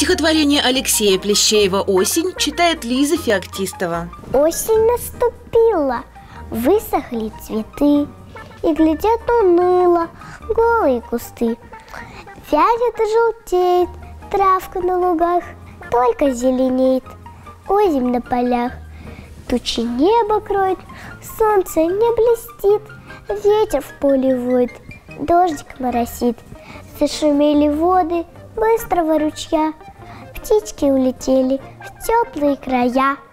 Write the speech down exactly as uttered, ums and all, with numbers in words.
Стихотворение Алексея Плещеева «Осень» читает Лиза Феоктистова. Осень наступила, высохли цветы, и глядят уныло голые кусты. Вянет и желтеет травка на лугах, только зеленеет озимь на полях. Тучи небо кроет, солнце не блестит, ветер в поле воет, дождик моросит. Зашумели воды быстрого ручья, птички улетели в теплые края.